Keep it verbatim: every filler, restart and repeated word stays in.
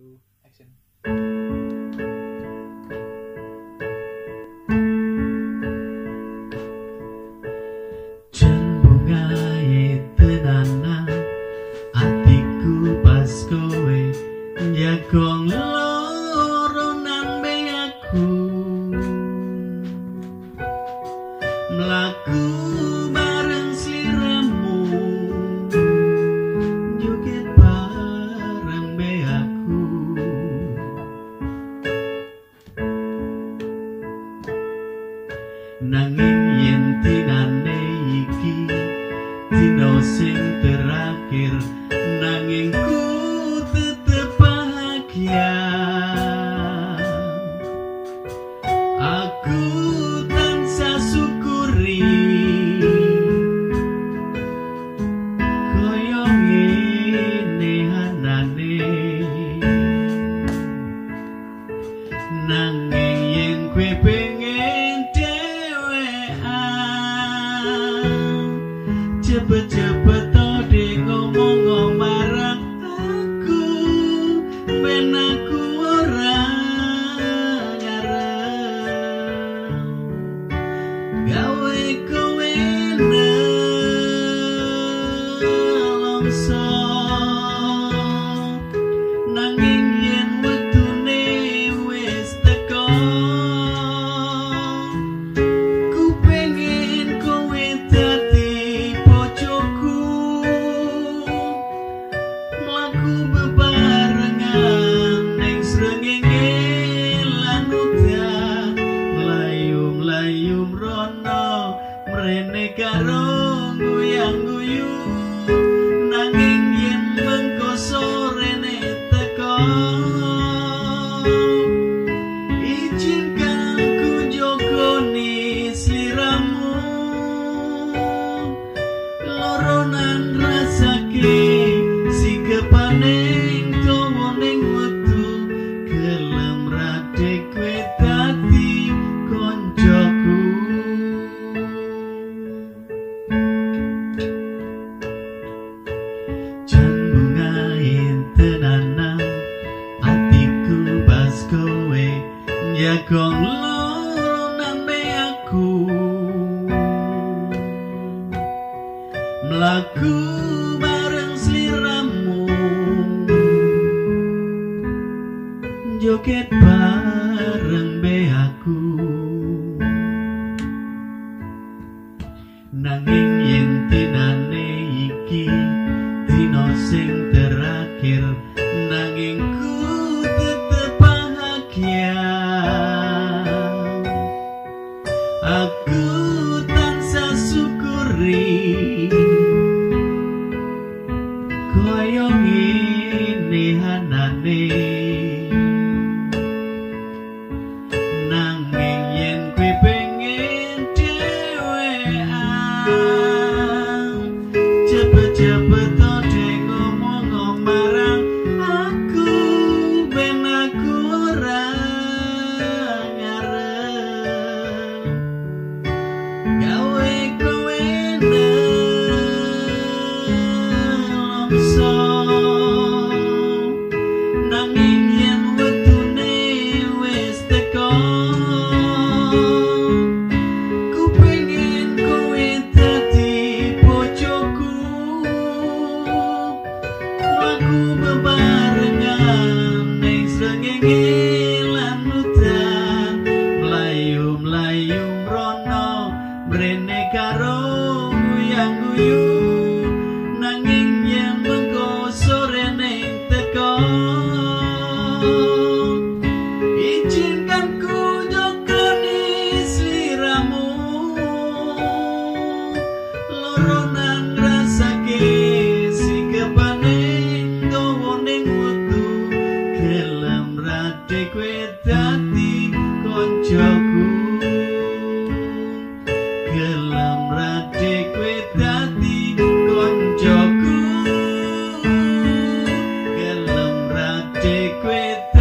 two, action. Bungae tenanan atiku pas kowe njagong loronan beaku mlaku bareng sliramu joget bareng beaku nanging yen tinane iki dino sing terakhir nanging ku tetep bahagia aku tansah syukuri koyo ngene anane nanging yen kowe pengen cepet-cepet tadi ngomong marang aku ben aku ora ngarep gawe kowe nelongso nanging yen wektune wis teko ku pengen kowe dadi mlaku bebarengan ning srengenge lan udan mlayu-mlayu mrono mrene karo guyang-guyu nanging yen mengko sorene teko izinkan ku jogoni sliramu loronan rasake kepaning towoning wektu gelem radhe kowe dadi koncoku jan bungae tenanan atiku pas kowe njagong loronan beaku mlaku bareng sliramu joget bareng beaku nanging yen tinane iki dino sing terakhir nanging ku tetep bahagia aku tansah syukuri koyo ngene anane nanging yen kowe pengen dhewean cepet-cepet tadi ngomong marang aku ben aku ora ngarep gawe kowe nelongso nanging yen wektune wis teko ku pengen kowe dadi bojoku mlaku bebarengan ning srengenge lan udan mlayu-mlayu mrono mrene karo guyang-guyu nanging yen mengko sorene teko izinkan ku jogoni sliramu loronan rasake sikepaning towoning wektu gelem radhe kowe dadi koncoku gelem radhe kowe dadi koncoku gelem radhe kowe